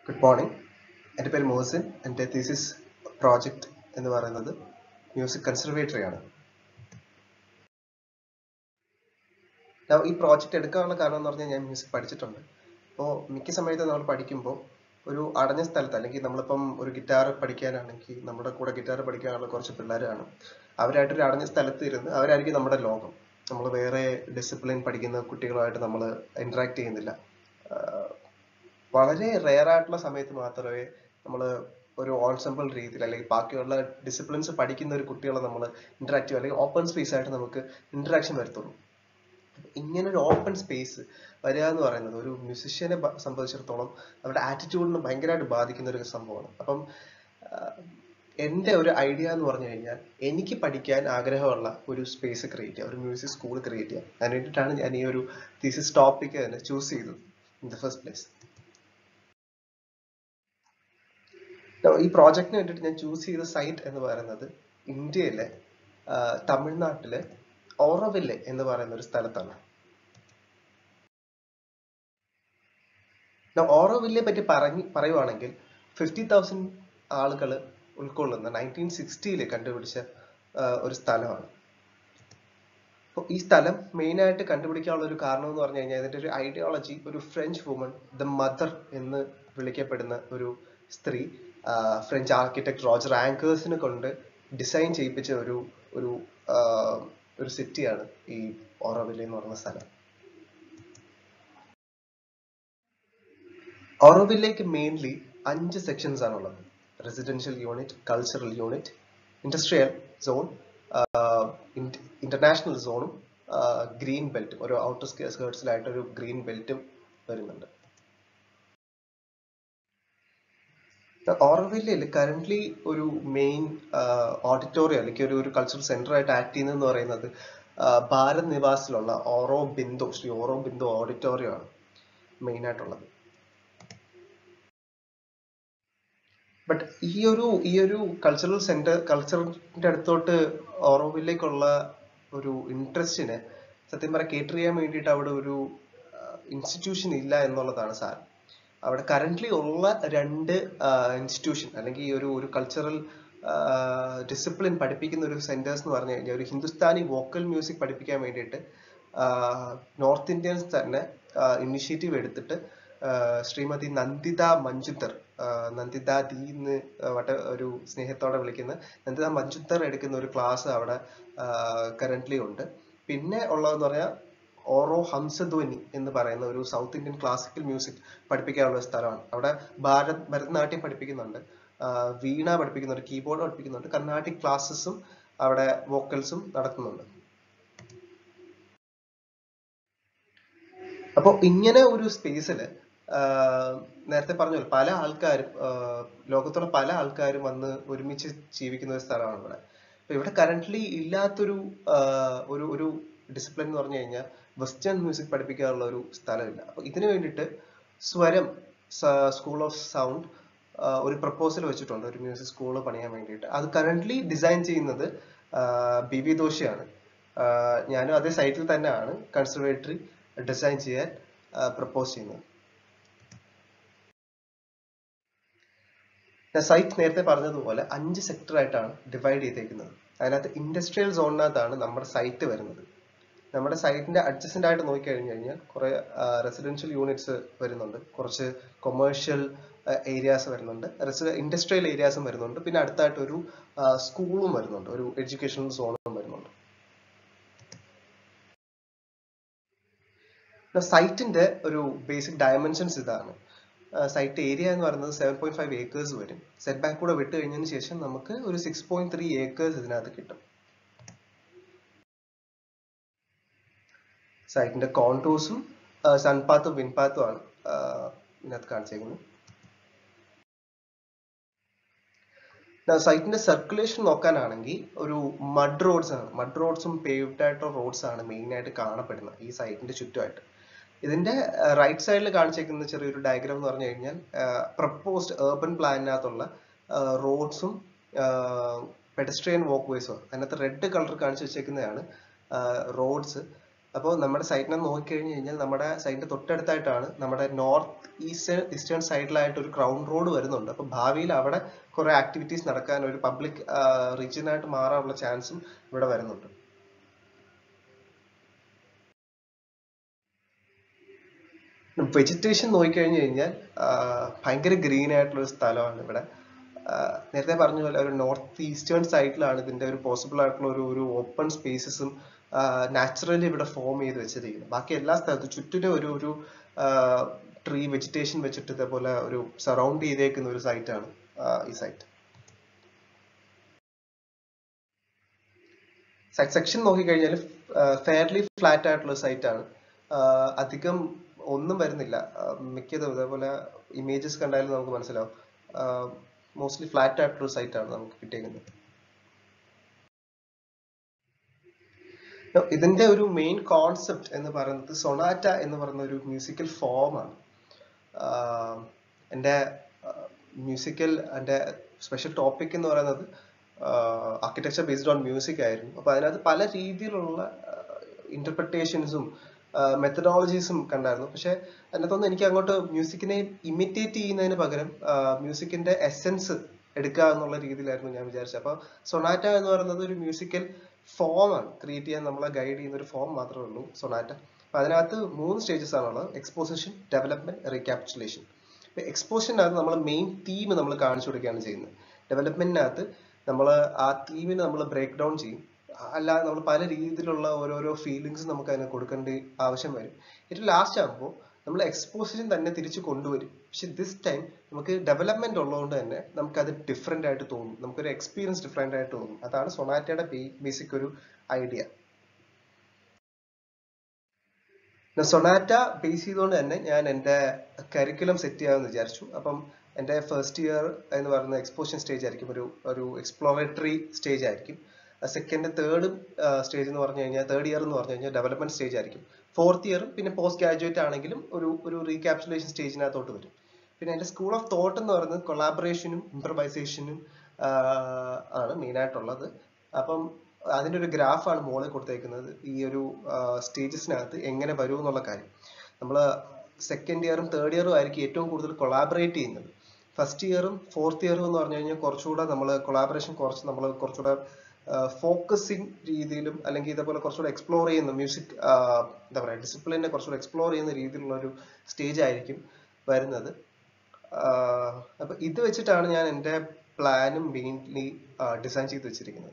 Good morning. എൻ്റെ പേര് Mohzin. എൻ്റെ thesis project എന്ന് പറയുന്നത് മ്യൂസിക് കൺസർവേറ്ററി ആണ്. ഈ പ്രോജക്റ്റ് എടുക്കാനുള്ള കാരണം എന്ന് പറഞ്ഞാൽ ഞാൻ മ്യൂസിക് പഠിച്ചിട്ടുണ്ട്. അപ്പോൾ മിക്ക സമയത്ത് നമ്മൾ പഠിക്കുമ്പോൾ ഒരു അടഞ്ഞ സ്ഥലത്ത്, അല്ലെങ്കിൽ നമ്മളിപ്പം ഒരു ഗിറ്റാർ പഠിക്കാനാണെങ്കിൽ നമ്മുടെ കൂടെ ഗിറ്റാർ പഠിക്കാനുള്ള കുറച്ച് പിള്ളേരാണ്. അവരായിട്ടൊരു അടഞ്ഞ സ്ഥലത്ത് ഇരുന്ന് അവരായിരിക്കും നമ്മുടെ ലോകം. നമ്മൾ വേറെ ഡിസിപ്ലിൻ പഠിക്കുന്ന കുട്ടികളുമായിട്ട് നമ്മൾ ഇന്ററാക്ട് ചെയ്യുന്നില്ല. വളരെ റെയർ ആയിട്ടുള്ള സമയത്ത് മാത്രമേ നമ്മൾ ഒരു ഓൺസെമ്പിൾ രീതിയിൽ അല്ലെങ്കിൽ ബാക്കിയുള്ള ഡിസിപ്ലിൻസ് പഠിക്കുന്ന ഒരു കുട്ടികളെ നമ്മൾ ഇന്ററാക്റ്റീവ് അല്ലെങ്കിൽ ഓപ്പൺ സ്പേസ് ആയിട്ട് നമുക്ക് ഇന്ററാക്ഷൻ വരത്തുള്ളൂ. ഇങ്ങനെ ഒരു ഓപ്പൺ സ്പേസ് വരിക എന്ന് പറയുന്നത് ഒരു മ്യൂസിഷ്യനെ സംബന്ധിച്ചിടത്തോളം അവരുടെ ആറ്റിറ്റ്യൂഡിനെ ഭയങ്കരമായിട്ട് ബാധിക്കുന്ന ഒരു സംഭവമാണ്. അപ്പം എൻ്റെ ഒരു ഐഡിയ എന്ന് പറഞ്ഞു കഴിഞ്ഞാൽ എനിക്ക് പഠിക്കാൻ ആഗ്രഹമുള്ള ഒരു സ്പേസ് ക്രിയേറ്റ് ചെയ്യുക, ഒരു മ്യൂസിക് സ്കൂൾ ക്രിയേറ്റ് ചെയ്യുക. അതിന് വേണ്ടിയിട്ടാണ് ഞാൻ ഈ ഒരു തീസിസ് ടോപ്പിക് തന്നെ ചൂസ് ചെയ്തത് ഇൻ ദ ഫസ്റ്റ് പ്ലേസ്. ഈ പ്രോജക്റ്റിന് വേണ്ടിയിട്ട് ഞാൻ ചൂസ് ചെയ്ത സൈറ്റ് എന്ന് പറയുന്നത് ഇന്ത്യയിലെ തമിഴ്നാട്ടിലെ ഓറോവില്ലെ എന്ന് പറയുന്ന ഒരു സ്ഥലത്താണ്. ഓറോവില്ലെ പറ്റി പറയുവാണെങ്കിൽ 50,000 ആളുകൾ ഉൾക്കൊള്ളുന്ന 1960 കണ്ടുപിടിച്ച ഒരു സ്ഥലമാണ്. അപ്പോൾ ഈ സ്ഥലം മെയിൻ ആയിട്ട് കണ്ടുപിടിക്കാനുള്ള ഒരു കാരണം എന്ന് പറഞ്ഞു കഴിഞ്ഞാൽ ഇതിന്റെ ഒരു ഐഡിയോളജി, ഒരു ഫ്രഞ്ച് വുമൺ ദ മദർ എന്ന് വിളിക്കപ്പെടുന്ന ഒരു സ്ത്രീ, ഫ്രഞ്ച് ആർക്കിടെക്ട് റോജർ ആങ്കേഴ്സിനെ കൊണ്ട് ഡിസൈൻ ചെയ്യിപ്പിച്ച ഒരു സിറ്റിയാണ് ഈ ഓറോവില്ലെ എന്ന് പറയുന്ന സ്ഥലം. ഓറോവില്ലേക്ക് മെയിൻലി 5 സെക്ഷൻസ് ആണുള്ളത്. Residential unit, cultural unit, industrial zone, international സോണും ഗ്രീൻ ബെൽറ്റും, ഒരു ഔട്ടർ സ്കേർട്സിലായിട്ട് ഒരു ഗ്രീൻ ബെൽറ്റും വരുന്നുണ്ട്. ഓറോവില്ലയിൽ കറന്റ്ലി ഒരു മെയിൻ ഓഡിറ്റോറിയം അല്ലെങ്കിൽ ഒരു കൾച്ചറൽ സെന്റർ ആയിട്ട് ആക്ട് ചെയ്യുന്നതെന്ന് പറയുന്നത് ഭാരത് നിവാസിലുള്ള ശ്രീ ഓറോ ബിന്ദു ഓഡിറ്റോറിയം ആണ് മെയിൻ ആയിട്ടുള്ളത്. ബട്ട് ഈ ഒരു കൾച്ചറിന്റെ അടുത്തോട്ട് ഓറോവില്ലേക്കുള്ള ഒരു ഇൻട്രസ്റ്റിന് സത്യം പറയാൻ കേറ്റർ ചെയ്യാൻ വേണ്ടിയിട്ട് അവിടെ ഒരു ഇൻസ്റ്റിറ്റ്യൂഷൻ ഇല്ല എന്നുള്ളതാണ് സാരം. അവിടെ കറന്റ്ലി ഉള്ള 2 ഇൻസ്റ്റിറ്റ്യൂഷൻ അല്ലെങ്കിൽ ഒരു കൾച്ചറൽ ഡിസിപ്ലിൻ പഠിപ്പിക്കുന്ന ഒരു സെന്റേഴ്സ് എന്ന് പറഞ്ഞു കഴിഞ്ഞാൽ ഒരു ഹിന്ദുസ്ഥാനി വോക്കൽ മ്യൂസിക് പഠിപ്പിക്കാൻ വേണ്ടിയിട്ട് നോർത്ത് ഇന്ത്യൻസ് തന്നെ ഇനിഷ്യേറ്റീവ് എടുത്തിട്ട് ശ്രീമതി നന്ദിത മഞ്ജുത്തർ, നന്ദിത ദി എന്ന് ഒരു സ്നേഹത്തോടെ വിളിക്കുന്ന നന്ദിത മഞ്ജുത്തർ എടുക്കുന്ന ഒരു ക്ലാസ് അവിടെ കറന്റ്ലി ഉണ്ട്. പിന്നെ ഉള്ളതെന്ന് പറഞ്ഞാൽ ഓറോ ഹംസധ്വനി എന്ന് പറയുന്ന ഒരു സൗത്ത് ഇന്ത്യൻ ക്ലാസിക്കൽ മ്യൂസിക് പഠിപ്പിക്കാനുള്ള ഒരു സ്ഥലമാണ്. അവിടെ ഭരതനാട്യം പഠിപ്പിക്കുന്നുണ്ട്, വീണ പഠിപ്പിക്കുന്നുണ്ട്, കീബോർഡ് പഠിപ്പിക്കുന്നുണ്ട്, കർണാട്ടിക് ക്ലാസ്സസും അവിടെ വോക്കൽസും നടക്കുന്നുണ്ട്. അപ്പോൾ ഇങ്ങനെ ഒരു സ്പേസിൽ നേരത്തെ പറഞ്ഞല്ലോ പല ആൾക്കാരും, ലോകത്തുള്ള പല ആൾക്കാരും വന്ന് ഒരുമിച്ച് ജീവിക്കുന്ന ഒരു സ്ഥലമാണ് ഇവിടെ. അപ്പൊ ഇവിടെ കറന്റ്ലി ഇല്ലാത്തൊരു ഒരു ഡിസിപ്ലിൻ എന്ന് പറഞ്ഞു കഴിഞ്ഞാൽ വെസ്റ്റേൺ മ്യൂസിക് പഠിപ്പിക്കാനുള്ള ഒരു സ്ഥലമില്ല. അപ്പൊ ഇതിനു വേണ്ടിയിട്ട് സ്വരം സ്കൂൾ ഓഫ് സൗണ്ട് ഒരു പ്രപ്പോസൽ വെച്ചിട്ടുണ്ട്, ഒരു മ്യൂസിക് സ്കൂൾ പണിയാൻ വേണ്ടിയിട്ട്. അത് കറന്റ്ലി ഡിസൈൻ ചെയ്യുന്നത് ബി ദോഷിയാണ്. ഞാനും അതേ സൈറ്റിൽ തന്നെയാണ് കൺസർവേറ്ററി ഡിസൈൻ ചെയ്യാൻ പ്രപ്പോസ് ചെയ്യുന്നത്. സൈറ്റ് നേരത്തെ പറഞ്ഞതുപോലെ 5 സെക്ടർ ആയിട്ടാണ് ഡിവൈഡ് ചെയ്തേക്കുന്നത്. അതിനകത്ത് ഇൻഡസ്ട്രിയൽ സോണിനകത്താണ് നമ്മുടെ സൈറ്റ് വരുന്നത്. നമ്മുടെ സൈറ്റിന്റെ അഡ്ജസ്റ്റന്റ് ആയിട്ട് നോക്കിക്കഴിഞ്ഞു കഴിഞ്ഞാൽ കുറെ റെസിഡൻഷ്യൽ യൂണിറ്റ്സ് വരുന്നുണ്ട്, കുറച്ച് കൊമേഴ്ഷ്യൽ ഏരിയാസ് വരുന്നുണ്ട്, ഇൻഡസ്ട്രിയൽ ഏരിയാസും വരുന്നുണ്ട്, പിന്നെ അടുത്തായിട്ട് ഒരു സ്കൂളും വരുന്നുണ്ട്, ഒരു എഡ്യൂക്കേഷണൽ സോണും വരുന്നുണ്ട്. സൈറ്റിന്റെ ഒരു ബേസിക് ഡയമെൻഷൻസ് ഇതാണ്. സൈറ്റ് ഏരിയ എന്ന് പറയുന്നത് 7.5 acres വരും. സെറ്റ് ബാക്ക് കൂടെ വിട്ട് കഴിഞ്ഞതിന് ശേഷം നമുക്ക് ഒരു 6.3 acres ഇതിനകത്ത് കിട്ടും. സൈറ്റിന്റെ കോണ്ടൂഴ്സും സൺപാത്തും വിൻപാത്തും ആണ് ഇതിനകത്ത് കാണിച്ചേക്കുന്നത്. സൈറ്റിന്റെ സർക്കുലേഷൻ നോക്കാനാണെങ്കിൽ ഒരു മഡ് റോഡ്സും പേവ്ഡ് ആയിട്ടുള്ള റോഡ്സ് ആണ് മെയിൻ ആയിട്ട് കാണപ്പെടുന്നത് ഈ സൈറ്റിന്റെ ചുറ്റുമായിട്ട്. ഇതിന്റെ റൈറ്റ് സൈഡിൽ കാണിച്ചേക്കുന്ന ചെറിയൊരു ഡയഗ്രാം എന്ന് പറഞ്ഞു കഴിഞ്ഞാൽ പ്രപ്പോസ്ഡ് ഏർബൻ പ്ലാനിനകത്തുള്ള റോഡ്സും പെഡസ്ട്രിയൻ വാക്ക് വേസും. അതിനകത്ത് റെഡ് കളർ കാണിച്ചു വെച്ചേക്കുന്നതാണ് റോഡ്സ്. അപ്പോൾ നമ്മുടെ സൈറ്റിനെ നോക്കിക്കഴിഞ്ഞ് കഴിഞ്ഞാൽ നമ്മുടെ സൈറ്റിന്റെ തൊട്ടടുത്തായിട്ടാണ് നമ്മുടെ നോർത്ത് ഈസ്റ്റേൺ സൈഡിലായിട്ട് ഒരു ക്രൗൺ റോഡ് വരുന്നുണ്ട്. അപ്പോൾ ഭാവിയിൽ അവിടെ കുറെ ആക്ടിവിറ്റീസ് നടക്കാൻ ഒരു പബ്ലിക് റീജിയനായിട്ട് മാറാനുള്ള ചാൻസും ഇവിടെ വരുന്നുണ്ട്. വെജിറ്റേഷൻ നോക്കിക്കഴിഞ്ഞ് കഴിഞ്ഞാൽ ഭയങ്കര ഗ്രീൻ ആയിട്ടുള്ള ഒരു സ്ഥലമാണ് ഇവിടെ. നേരത്തെ പറഞ്ഞ പോലെ ഒരു നോർത്ത് ഈസ്റ്റേൺ സൈഡിലാണ് ഇതിന്റെ ഒരു പോസിബിൾ ആയിട്ടുള്ള ഒരു ഓപ്പൺ സ്പേസസും നാച്ചുറലി ഇവിടെ ഫോം ചെയ്ത് വെച്ചിരിക്കുന്നത്. ബാക്കി എല്ലാ സ്ഥലത്തും ചുറ്റിനും ഒരു ട്രീ വെജിറ്റേഷൻ വെച്ചിട്ട് ഇതേപോലെ ഒരു സറൗണ്ട് ചെയ്തേക്കുന്ന ഒരു സൈറ്റാണ് ഈ സൈറ്റ്. സൈറ്റ് സെക്ഷൻ നോക്കിക്കഴിഞ്ഞാൽ ഫെയർലി ഫ്ലാറ്റ് ആയിട്ടുള്ള സൈറ്റാണ്. അധികം ഒന്നും വരുന്നില്ല. മിക്കതും ഇതേപോലെ ഇമേജസ് കണ്ടാലും നമുക്ക് മനസ്സിലാവും. മോസ്റ്റ്ലി ഫ്ലാറ്റ് ആയിട്ടുള്ള സൈറ്റാണ് നമുക്ക് കിട്ടിയിരിക്കുന്നത്. ഇതിന്റെ ഒരു മെയിൻ കോൺസെപ്റ്റ് എന്ന് പറയുന്നത് സൊണാറ്റ എന്ന് പറയുന്ന ഒരു മ്യൂസിക്കൽ ഫോമാണ്. എൻ്റെ എൻ്റെ സ്പെഷ്യൽ ടോപ്പിക് എന്ന് പറയുന്നത് ആർക്കിടെക്ചർ ബേസ്ഡ് ഓൺ മ്യൂസിക് ആയിരുന്നു. അപ്പൊ അതിനകത്ത് പല രീതിയിലുള്ള ഇന്റർപ്രിട്ടേഷൻസും മെത്തഡോളജീസും കണ്ടായിരുന്നു. പക്ഷെ അതിനകത്തൊന്നും എനിക്ക് അങ്ങോട്ട് മ്യൂസിക്കിനെ ഇമിറ്റേറ്റ് ചെയ്യുന്നതിന് പകരം മ്യൂസിക്കിന്റെ എസെൻസ് എടുക്കുക എന്നുള്ള രീതിയിലായിരുന്നു ഞാൻ വിചാരിച്ചത്. അപ്പൊ സൊണാറ്റ എന്ന് പറയുന്നത് ഒരു മ്യൂസിക്കൽ ഫോമാണ്. ക്രിയേറ്റ് ചെയ്യാൻ നമ്മളെ ഗൈഡ് ചെയ്യുന്ന ഒരു ഫോം മാത്രമേ ഉള്ളൂ സൊണാറ്റ. അപ്പൊ അതിനകത്ത് 3 സ്റ്റേജസ് ആണുള്ളത്: എക്സ്പോസിഷൻ, ഡെവലപ്മെന്റ്, റീക്യാപിറ്റുലേഷൻ. എക്സ്പോസിഷനകത്ത് നമ്മൾ മെയിൻ തീം നമ്മൾ കാണിച്ചു കൊടുക്കുകയാണ് ചെയ്യുന്നത്. ഡെവലപ്മെന്റിനകത്ത് നമ്മൾ ആ തീമിനെ നമ്മൾ ബ്രേക്ക് ഡൗൺ ചെയ്യും. അല്ലാതെ നമ്മൾ പല രീതിയിലുള്ള ഓരോരോ ഫീലിങ്സ് നമുക്ക് അതിന് കൊടുക്കേണ്ട ആവശ്യം വരും. ഏറ്റവും ലാസ്റ്റ് ആകുമ്പോൾ നമ്മൾ എക്സ്പോസിഷൻ തന്നെ തിരിച്ചു കൊണ്ടുവരും. പക്ഷെ ദിസ് ടൈം നമുക്ക് ഡെവലപ്മെന്റ് ഉള്ളതുകൊണ്ട് തന്നെ നമുക്കത് ഡിഫറെന്റ് ആയിട്ട് തോന്നും. നമുക്കൊരു എക്സ്പീരിയൻസ് ഡിഫറെന്റ് ആയിട്ട് തോന്നും. അതാണ് സൊണാറ്റയുടെ ബേസിക് ഒരു ഐഡിയ. സൊണാറ്റ ബേസ് ചെയ്തുകൊണ്ട് തന്നെ ഞാൻ എൻ്റെ കരിക്കുലം സെറ്റ് ചെയ്യാമെന്ന് വിചാരിച്ചു. അപ്പം എൻ്റെ ഫസ്റ്റ് ഇയർ എന്ന് പറയുന്ന എക്സ്പോഷൻ സ്റ്റേജ് ആയിരിക്കും, ഒരു എക്സ്പ്ലോറേറ്ററി സ്റ്റേജ് ആയിരിക്കും. സെക്കൻഡ് തേർഡ് സ്റ്റേജ് എന്ന് പറഞ്ഞു കഴിഞ്ഞാൽ, തേർഡ് ഇയർ എന്ന് പറഞ്ഞു കഴിഞ്ഞാൽ ഡെവലപ്മെന്റ് സ്റ്റേജ് ആയിരിക്കും. ഫോർത്ത് ഇയറും പിന്നെ പോസ്റ്റ് ഗ്രാജുവേറ്റ് ആണെങ്കിലും ഒരു റീക്യാപ്സുലേഷൻ സ്റ്റേജിനകത്തോട്ട് വരും. പിന്നെ എൻ്റെ സ്കൂൾ ഓഫ് തോട്ട് എന്ന് പറയുന്നത് കൊളാബറേഷനും ഇംപ്രവൈസേഷനും ആണ് മെയിൻ ആയിട്ടുള്ളത്. അപ്പം അതിന്റെ ഒരു ഗ്രാഫാണ് മുകളിൽ കൊടുത്തേക്കുന്നത്. ഈ ഒരു സ്റ്റേജസിനകത്ത് എങ്ങനെ വരും എന്നുള്ള കാര്യം. നമ്മൾ സെക്കൻഡ് ഇയറും തേർഡ് ഇയറും ആയിരിക്കും ഏറ്റവും കൂടുതൽ കൊളാബറേറ്റ് ചെയ്യുന്നത്. ഫസ്റ്റ് ഇയറും ഫോർത്ത് ഇയറും എന്ന് പറഞ്ഞു കഴിഞ്ഞാൽ കുറച്ചുകൂടെ നമ്മൾ കൊളാബറേഷൻ നമ്മൾ കുറച്ചുകൂടെ ഫോക്കസിങ് രീതിയിലും അല്ലെങ്കിൽ ഇതേപോലെ കുറച്ചുകൂടെ എക്സ്പ്ലോർ ചെയ്യുന്ന മ്യൂസിക് എന്താ പറയുക ഡിസിപ്ലിനെ കുറച്ചുകൂടെ എക്സ്പ്ലോർ ചെയ്യുന്ന രീതിയിലുള്ള ഒരു സ്റ്റേജ് ആയിരിക്കും വരുന്നത്. അപ്പൊ ഇത് വെച്ചിട്ടാണ് ഞാൻ എൻ്റെ പ്ലാനും മെയിൻലി ഡിസൈൻ ചെയ്ത് വെച്ചിരിക്കുന്നത്.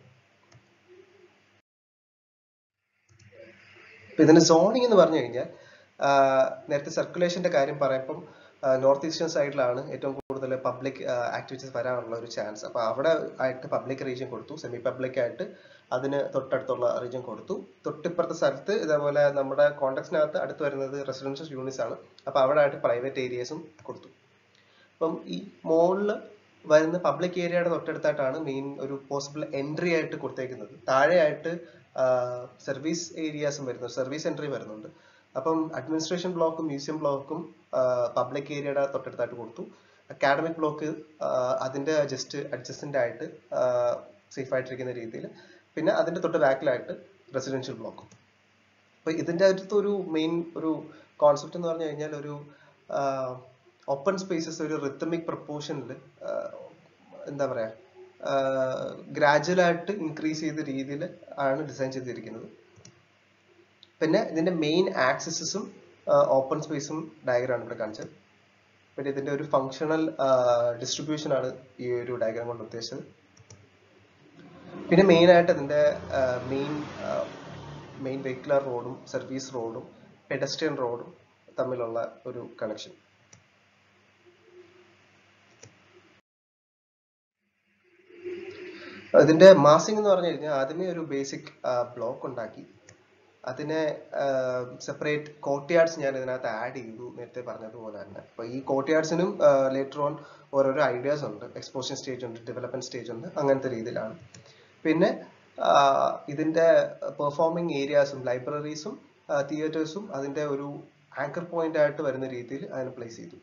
ഇതിന്റെ സോണിംഗ് എന്ന് പറഞ്ഞു കഴിഞ്ഞാൽ നേരത്തെ സർക്കുലേഷന്റെ കാര്യം പറയുമ്പം നോർത്ത് ഈസ്റ്റേൺ സൈഡിലാണ് ഏറ്റവും കൂടുതൽ പബ്ലിക് ആക്ടിവിറ്റീസ് വരാനുള്ള ഒരു ചാൻസ്. അപ്പൊ അവിടെ ആയിട്ട് പബ്ലിക് റീജിയൻ കൊടുത്തു, സെമി പബ്ലിക് ആയിട്ട് അതിന് തൊട്ടടുത്തുള്ള റീജിയൻ കൊടുത്തു. തൊട്ടിപ്പുറത്തെ സ്ഥലത്ത് ഇതേപോലെ നമ്മുടെ കോൺടാക്സിനകത്ത് അടുത്ത് വരുന്നത് റെസിഡൻഷ്യൽ യൂണിറ്റ്സ് ആണ്. അപ്പൊ അവിടെ ആയിട്ട് പ്രൈവറ്റ് ഏരിയസും കൊടുത്തു. അപ്പം ഈ മോളില് വരുന്ന പബ്ലിക് ഏരിയയുടെ തൊട്ടടുത്തായിട്ടാണ് മെയിൻ ഒരു പോസിബിൾ എൻട്രി ആയിട്ട് കൊടുത്തേക്കുന്നത്. താഴെയായിട്ട് സർവീസ് ഏരിയാസും വരുന്നുണ്ട്, സർവീസ് എൻട്രി വരുന്നുണ്ട്. അപ്പം അഡ്മിനിസ്ട്രേഷൻ ബ്ലോക്കും മ്യൂസിയം ബ്ലോക്കും പബ്ലിക് ഏരിയയുടെ തൊട്ടടുത്തായിട്ട് കൊടുത്തു. അക്കാഡമിക് ബ്ലോക്ക് അതിന്റെ ജസ്റ്റ് അഡ്ജസ്റ്റന്റ് ആയിട്ട് സേഫ് ആയിട്ടിരിക്കുന്ന രീതിയിൽ, പിന്നെ അതിന്റെ തൊട്ട് ബാക്കിലായിട്ട് റെസിഡൻഷ്യൽ ബ്ലോക്കും. അപ്പൊ ഇതിന്റെ അകത്ത് ഒരു മെയിൻ ഒരു കോൺസെപ്റ്റ് എന്ന് പറഞ്ഞു കഴിഞ്ഞാൽ ഒരു ഓപ്പൺ സ്പേസസ് ഒരു റിത്തമിക് പ്രപ്പോർഷനിൽ എന്താ പറയാ ഗ്രാജുവൽ ആയിട്ട് ഇൻക്രീസ് ചെയ്ത രീതിയിൽ ആണ് ഡിസൈൻ ചെയ്തിരിക്കുന്നത്. പിന്നെ ഇതിന്റെ മെയിൻ ആക്സസും ഓപ്പൺ സ്പേസും ഡയഗ്രാം ഇവിടെ കാണിച്ചത്. പിന്നെ ഇതിന്റെ ഒരു ഫങ്ഷണൽ ഡിസ്ട്രിബ്യൂഷൻ ആണ് ഈ ഒരു ഡയഗ്രാം കൊണ്ട് ഉദ്ദേശിച്ചത്. പിന്നെ മെയിൻ ആയിട്ട് ഇതിന്റെ മെയിൻ വെഹിക്കുലർ റോഡും സർവീസ് റോഡും പെഡസ്ട്രിയൻ റോഡും തമ്മിലുള്ള ഒരു കണക്ഷൻ. ഇതിന്റെ മാസിംഗ് എന്ന് പറഞ്ഞു കഴിഞ്ഞാൽ ആദ്യമേ ഒരു ബേസിക് ബ്ലോക്ക് ഉണ്ടാക്കി. അതിനെ സെപ്പറേറ്റ് കോർട്ട്യാർഡ്സ് ഞാൻ ഇതിനകത്ത് ആഡ് ചെയ്തു, നേരത്തെ പറഞ്ഞതുപോലെ തന്നെ. അപ്പൊ ഈ കോർട്ട്യാർഡ്സിനും ലേറ്റർ ഓൺ ഓരോരോ ഐഡിയാസ് ഉണ്ട്. എക്സ്പോഷൻ സ്റ്റേജ് ഉണ്ട്, ഡെവലപ്മെന്റ് സ്റ്റേജ് ഉണ്ട്, അങ്ങനത്തെ രീതിയിലാണ്. പിന്നെ ഇതിന്റെ പെർഫോമിംഗ് ഏരിയാസും ലൈബ്രറീസും തിയേറ്റേഴ്സും അതിന്റെ ഒരു ആങ്കർ പോയിന്റ് ആയിട്ട് വരുന്ന രീതിയിൽ അതിനെ പ്ലേസ് ചെയ്തു.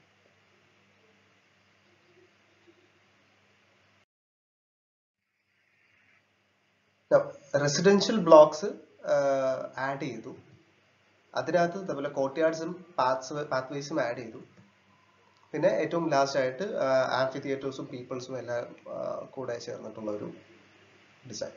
റെസിഡൻഷ്യൽ ബ്ലോക്സ് ആഡ് ചെയ്തു. അതിനകത്ത് ഇതേപോലെ കോർട്ട്യാർഡ്സും പാത്വേസും ആഡ് ചെയ്തു. പിന്നെ ഏറ്റവും ലാസ്റ്റ് ആയിട്ട് ആംഫി തിയേറ്റേഴ്സും പീപ്പിൾസും എല്ലാം കൂടെ ചേർന്നിട്ടുള്ള ഒരു ഡിസൈൻ.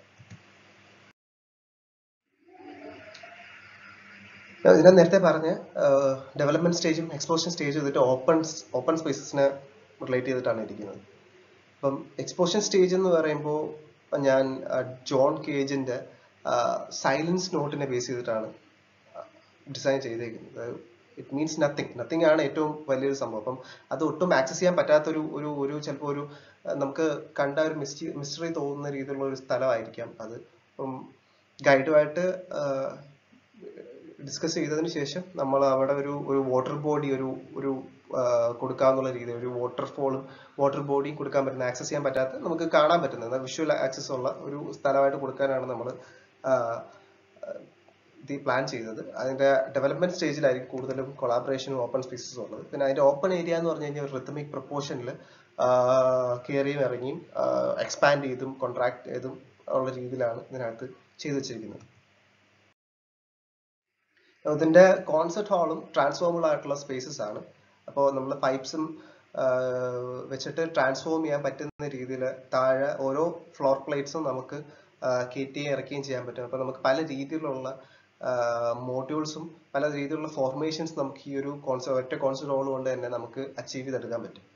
ഞാൻ നേരത്തെ പറഞ്ഞ ഡെവലപ്മെന്റ് സ്റ്റേജും എക്സ്പോസിഷൻ സ്റ്റേജും ഇതിന്റെ ഓപ്പൺ സ്പേസസിനെ റിലേറ്റ് ചെയ്തിട്ടാണ് ഇരിക്കുന്നത്. അപ്പം എക്സ്പോസിഷൻ സ്റ്റേജ് എന്ന് പറയുമ്പോൾ ഞാൻ ജോൺ കേജിന്റെ സൈലൻസ് നോട്ടിനെ ബേസ് ചെയ്തിട്ടാണ് ഡിസൈൻ ചെയ്തേക്കുന്നത്. ഇറ്റ് മീൻസ് നത്തിങ് ആണ് ഏറ്റവും വലിയൊരു സംഭവം. അപ്പം അത് ഒട്ടും ആക്സസ് ചെയ്യാൻ പറ്റാത്തൊരു ഒരു ഒരു ചിലപ്പോൾ ഒരു നമുക്ക് കണ്ട ഒരു മിസ്റ്ററി തോന്നുന്ന രീതിയിലുള്ള ഒരു സ്ഥലമായിരിക്കാം അത്. അപ്പം ഗൈഡുമായിട്ട് ഡിസ്കസ് ചെയ്തതിന് ശേഷം നമ്മൾ അവിടെ ഒരു വാട്ടർ ബോഡി ഒരു കൊടുക്കാന്നുള്ള രീതി, ഒരു വാട്ടർ ബോഡിയും കൊടുക്കാൻ പറ്റുന്ന, ആക്സസ് ചെയ്യാൻ പറ്റാത്ത, നമുക്ക് കാണാൻ പറ്റുന്ന വിഷ്വൽ ആക്സസ് ഉള്ള ഒരു സ്ഥലമായിട്ട് കൊടുക്കാനാണ് നമ്മൾ ഇത് പ്ലാൻ ചെയ്തത്. അതിന്റെ ഡെവലപ്മെന്റ് സ്റ്റേജിലായിരിക്കും കൂടുതലും കൊളാബറേഷനും ഓപ്പൺ സ്പേസസും ഉള്ളത്. പിന്നെ അതിന്റെ ഓപ്പൺ ഏരിയ എന്ന് പറഞ്ഞു കഴിഞ്ഞാൽ ഒരു റിത്തമിക് പ്രൊപ്പോർഷനിൽ കയറിയും ഇറങ്ങിയും എക്സ്പാൻഡ് ചെയ്തും കോൺട്രാക്ട് ചെയ്തും ഉള്ള രീതിയിലാണ് ഇതിനകത്ത് ചെയ്തു വെച്ചിരിക്കുന്നത്. ഇതിന്റെ കോൺസെപ്റ്റ് ഹാളും ട്രാൻസ്ഫോമബിൾ ആയിട്ടുള്ള സ്പേസസ് ആണ്. അപ്പോൾ നമ്മൾ പൈപ്സും വെച്ചിട്ട് ട്രാൻസ്ഫോം ചെയ്യാൻ പറ്റുന്ന രീതിയിൽ താഴെ ഓരോ ഫ്ലോർ പ്ലേറ്റ്സും നമുക്ക് കയറ്റുകയും ഇറക്കുകയും ചെയ്യാൻ പറ്റും. അപ്പോൾ നമുക്ക് പല രീതിയിലുള്ള മോഡ്യൂൾസും പല രീതിയിലുള്ള ഫോർമേഷൻസ് നമുക്ക് ഈ ഒരു ഒറ്റ കോൺസെപ്റ്റ് ഹോൾ കൊണ്ട് തന്നെ നമുക്ക് അച്ചീവ് ചെയ്തെടുക്കാൻ പറ്റും.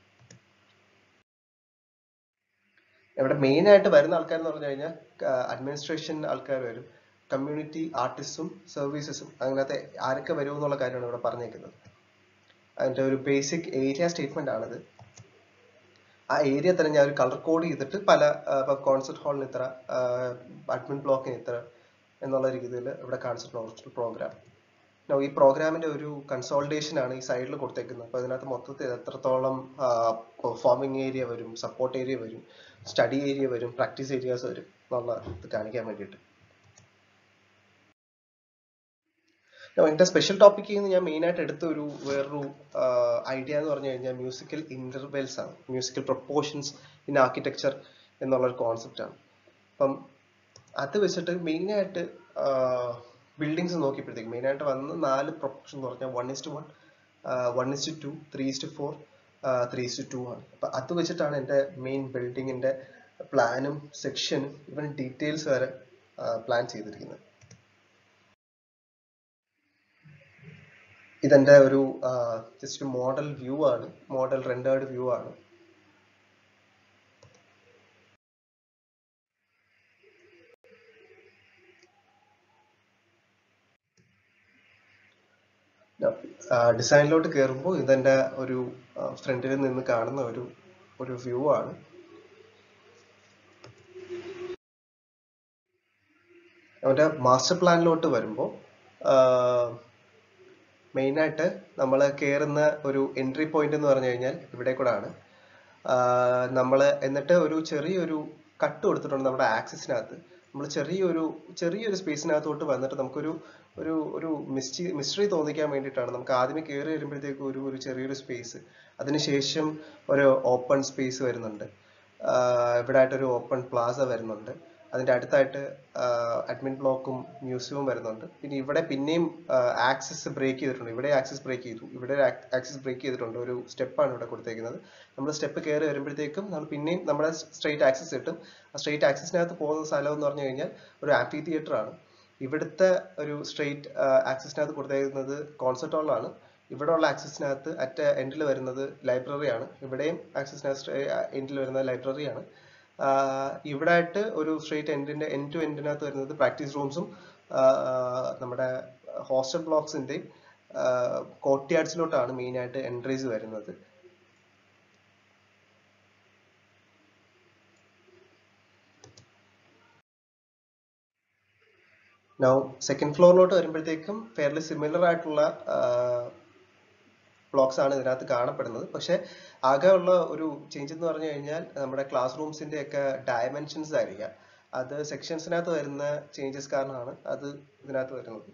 ഇവിടെ മെയിൻ ആയിട്ട് വരുന്ന ആൾക്കാരെന്ന് പറഞ്ഞു കഴിഞ്ഞാൽ അഡ്മിനിസ്ട്രേഷൻ ആൾക്കാർ വരും, കമ്മ്യൂണിറ്റി ആർട്ടിസ്റ്റും സർവീസസും, അങ്ങനത്തെ ആരൊക്കെ വരും എന്നുള്ള കാര്യമാണ് ഇവിടെ പറഞ്ഞേക്കുന്നത്. അതിന്റെ ഒരു ബേസിക് ഏരിയ സ്റ്റേറ്റ്മെന്റ് ആണിത്. ആ ഏരിയ തന്നെ ഞാൻ ഒരു കളർ കോഡ് ചെയ്തിട്ട് പല കോൺസെപ്റ്റ് ഹാളിന് ഇത്ര, അഡ്മിൻ ബ്ലോക്കിന് ഇത്ര എന്നുള്ള രീതിയിൽ ഇവിടെ കാണിച്ചിട്ടുള്ള പ്രോഗ്രാം. ഈ പ്രോഗ്രാമിന്റെ ഒരു കൺസോൾട്ടേഷൻ ആണ് ഈ സൈഡിൽ കൊടുത്തേക്കുന്നത്. അപ്പൊ അതിനകത്ത് മൊത്തത്തിൽ എത്രത്തോളം പെർഫോമിംഗ് ഏരിയ വരും, സപ്പോർട്ട് ഏരിയ വരും, സ്റ്റഡി ഏരിയ വരും, പ്രാക്ടീസ് ഏരിയാസ് വരും എന്നുള്ള ഇത് കാണിക്കാൻ വേണ്ടിയിട്ട്. എന്റെ സ്പെഷ്യൽ ടോപ്പിക്കിൽ നിന്ന് ഞാൻ മെയിൻ ആയിട്ട് എടുത്ത വേറൊരു ഐഡിയ എന്ന് പറഞ്ഞു കഴിഞ്ഞാൽ മ്യൂസിക്കൽ ഇന്റർവെൽസ് ആണ്, മ്യൂസിക്കൽ പ്രൊപ്പോർഷൻസ് ഇൻ ആർക്കിടെക്ചർ എന്നുള്ളൊരു കോൺസെപ്റ്റ് ആണ്. അപ്പം അത് വെച്ചിട്ട് മെയിൻ ആയിട്ട് ബിൽഡിങ്സ് നോക്കിയപ്പോഴത്തേക്ക് മെയിൻ ആയിട്ട് വന്ന് 4 പ്രൊപ്പോർഷൻ എന്ന് പറഞ്ഞാൽ 1:1, 1:2, 3:4, 3:2 ആണ്. അപ്പൊ അത് വെച്ചിട്ടാണ് എന്റെ മെയിൻ ബിൽഡിങ്ങിന്റെ പ്ലാനും സെക്ഷനും ഇവൻ ഡീറ്റെയിൽസ് വരെ പ്ലാൻ ചെയ്തിരിക്കുന്നത്. ഇതെന്റെ ഒരു ജസ്റ്റ് മോഡൽ വ്യൂ ആണ്, മോഡൽ റെൻഡേർഡ് വ്യൂ ആണ്. ഡിസൈനിലോട്ട് കയറുമ്പോൾ ഇതെന്റെ ഒരു ഫ്രണ്ടിൽ നിന്ന് കാണുന്ന ഒരു വ്യൂ ആണ്. അവന്റെ മാസ്റ്റർ പ്ലാനിലോട്ട് വരുമ്പോൾ മെയിൻ ആയിട്ട് നമ്മൾ കയറുന്ന ഒരു എൻട്രി പോയിന്റ് എന്ന് പറഞ്ഞു കഴിഞ്ഞാൽ ഇവിടെ കൂടെ ആണ്. നമ്മൾ എന്നിട്ട് ഒരു ചെറിയൊരു കട്ട് കൊടുത്തിട്ടുണ്ട് നമ്മുടെ ആക്സിസിനകത്ത്. നമ്മൾ ചെറിയൊരു സ്പേസിനകത്തോട്ട് വന്നിട്ട് നമുക്കൊരു ഒരു മിസ്റ്ററി തോന്നിക്കാൻ വേണ്ടിയിട്ടാണ് നമുക്ക് ആദ്യമേ കയറി വരുമ്പോഴത്തേക്ക് ഒരു ചെറിയൊരു സ്പേസ്, അതിനുശേഷം ഒരു ഓപ്പൺ സ്പേസ് വരുന്നുണ്ട്, ഇവിടെ ആയിട്ടൊരു ഓപ്പൺ പ്ലാസ വരുന്നുണ്ട്, അതിന്റെ അടുത്തായിട്ട് അഡ്മിൻ ബ്ലോക്കും മ്യൂസിയവും വരുന്നുണ്ട്. പിന്നെ ഇവിടെ പിന്നെയും ആക്സസ് ബ്രേക്ക് ചെയ്തിട്ടുണ്ട്, ഇവിടെ ആക്സസ് ബ്രേക്ക് ചെയ്തു, ഇവിടെ ആക്സസ് ബ്രേക്ക് ചെയ്തിട്ടുണ്ട്, ഒരു സ്റ്റെപ്പാണ് ഇവിടെ കൊടുത്തേക്കുന്നത്. നമ്മൾ സ്റ്റെപ്പ് കയറി വരുമ്പോഴത്തേക്കും നമ്മൾ പിന്നെയും നമ്മുടെ സ്ട്രെയിറ്റ് ആക്സസ് കിട്ടും. ആ സ്ട്രെയിറ്റ് ആക്സസിനകത്ത് പോകുന്ന സ്ഥലം എന്ന് പറഞ്ഞു കഴിഞ്ഞാൽ ഒരു ആംഫി തിയേറ്റർ ആണ്. ഇവിടുത്തെ ഒരു സ്ട്രെയിറ്റ് ആക്സസിനകത്ത് കൊടുത്തേക്കുന്നത് കോൺസെർട്ട് ഹാളാണ്. ഇവിടെ ഉള്ള ആക്സസിനകത്ത് അറ്റ് എൻഡിൽ വരുന്നത് ലൈബ്രറിയാണ്. ഇവിടെയും ആക്സസിനകത്ത് എൻഡിൽ വരുന്നത് ലൈബ്രറിയാണ്. ഇവിടെ ആയിട്ട് ഒരു സ്ട്രെയിറ്റ് എൻഡ് ടു എൻഡിനകത്ത് വരുന്നത് പ്രാക്ടീസ് റൂംസും നമ്മുടെ ഹോസ്റ്റൽ ബ്ലോക്സിന്റെയും കോർട്ട്യാർഡ്സിലോട്ടാണ് മെയിൻ ആയിട്ട് എൻട്രീസ് വരുന്നത്. നൗ സെക്കൻഡ് ഫ്ലോറിലോട്ട് വരുമ്പോഴത്തേക്കും ഫെയർലി സിമിലർ ആയിട്ടുള്ള ബ്ലോക്സ് ആണ് ഇതിനകത്ത് കാണപ്പെടുന്നത്. പക്ഷെ ആകെ ഉള്ള ഒരു ചേഞ്ച് എന്ന് പറഞ്ഞു കഴിഞ്ഞാൽ നമ്മുടെ ക്ലാസ് റൂംസിന്റെ ഒക്കെ ഡയമെൻഷൻസ് ആയിരിക്കാം. അത് സെക്ഷൻസിനകത്ത് വരുന്ന ചേഞ്ചസ് കാരണമാണ് അത് ഇതിനകത്ത് വരുന്നത്.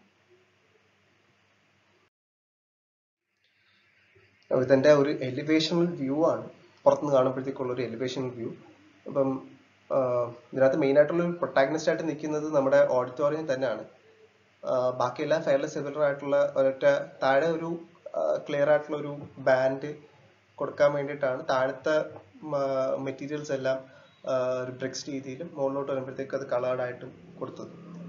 ഇതിന്റെ ഒരു എലിവേഷണൽ വ്യൂ ആണ്, പുറത്തുനിന്ന് കാണുമ്പോഴത്തേക്കുള്ള ഒരു എലിവേഷണൽ വ്യൂ. അപ്പം ഇതിനകത്ത് മെയിൻ ആയിട്ടുള്ള ഒരു പ്രൊട്ടാഗണിസ്റ്റ് ആയിട്ട് നിൽക്കുന്നത് നമ്മുടെ ഓഡിറ്റോറിയം തന്നെയാണ്. ബാക്കിയെല്ലാം ഫെയർലി സിമിലർ ആയിട്ടുള്ള ഒരൊറ്റ താഴെ ഒരു ക്ലിയർ ആയിട്ടുള്ള ഒരു ബാൻഡ് കൊടുക്കാൻ വേണ്ടിയിട്ടാണ് താഴത്തെ മെറ്റീരിയൽസ് എല്ലാം ഒരു ബ്രിക്സ് രീതിയിലും മുകളിലോട്ട് വരുമ്പോഴത്തേക്ക് അത് കളേർഡ് ആയിട്ടും കൊടുത്തത്.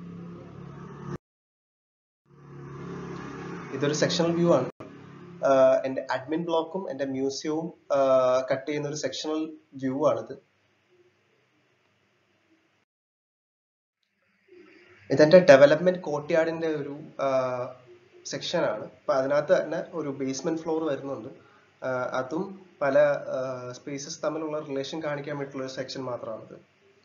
ഇതൊരു സെക്ഷണൽ വ്യൂ ആണ്. എൻ്റെ അഡ്മിൻ ബ്ലോക്കും എൻ്റെ മ്യൂസിയവും കട്ട് ചെയ്യുന്ന ഒരു സെക്ഷണൽ വ്യൂ ആണിത്. ഇതെന്റെ ഡെവലപ്മെന്റ് കോർട്ട്യാർഡിന്റെ ഒരു സെക്ഷൻ ആണ്. അപ്പൊ അതിനകത്ത് തന്നെ ഒരു ബേസ്മെന്റ് ഫ്ലോർ വരുന്നുണ്ട്. അതും പല സ്പേസസ് തമ്മിലുള്ള റിലേഷൻ കാണിക്കാൻ വേണ്ടിയിട്ടുള്ള ഒരു സെക്ഷൻ മാത്രമാണിത്.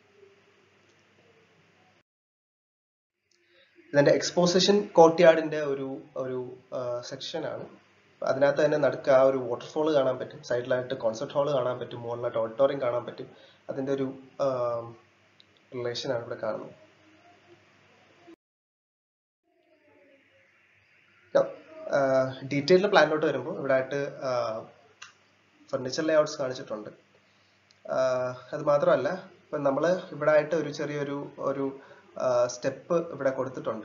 ഇതെന്റെ എക്സ്പോസിഷൻ കോർട്ട്യാർഡിന്റെ ഒരു സെക്ഷൻ ആണ്. അതിനകത്ത് തന്നെ നടുക്ക് ആ ഒരു വാട്ടർഫോൾ കാണാൻ പറ്റും, സൈഡിലായിട്ട് കോൺസെർട്ട് ഹാൾ കാണാൻ പറ്റും, മുകളിലായിട്ട് ഓഡിറ്റോറിയം കാണാൻ പറ്റും. അതിന്റെ ഒരു റിലേഷൻ ആണ് ഇവിടെ കാണുന്നത്. ഡീറ്റെയിൽഡ് പ്ലാനിലോട്ട് വരുമ്പോൾ ഇവിടെ ആയിട്ട് ഫർണിച്ചർ ലേഔട്ട്സ് കാണിച്ചിട്ടുണ്ട്. അത് മാത്രമല്ല, ഇപ്പം നമ്മൾ ഇവിടെ ആയിട്ട് ഒരു ചെറിയൊരു സ്റ്റെപ്പ് ഇവിടെ കൊടുത്തിട്ടുണ്ട്.